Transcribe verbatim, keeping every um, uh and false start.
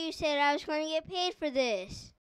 you said I was going to get paid for this.